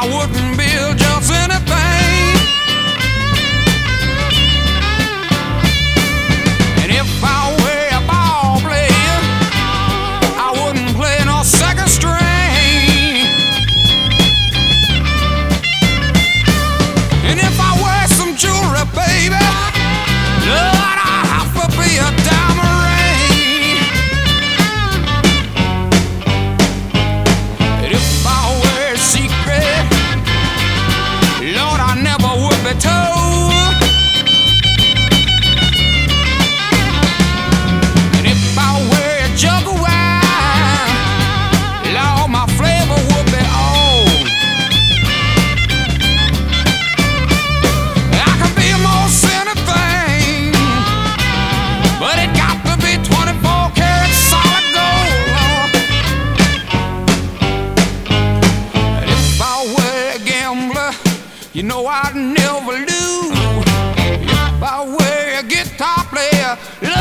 wouldn't build just anything. And if I were a ball player, I wouldn't play no second string. And if I wear some jewelry, baby, Lord, I have to be a diamond ring. And if I were a secret, Lord, I never would be told. And if I were a jug of wine, Lord, my flavor would be old. I can be most anything, but it got to be 24 karat solid gold, Lord. And if I were a gambler, you know I'd never lose. If I were a guitar player,